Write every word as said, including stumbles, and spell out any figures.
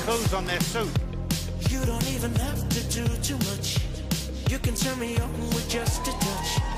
tattoos on their suit. You don't even have to do too much. You can turn me on with just a touch.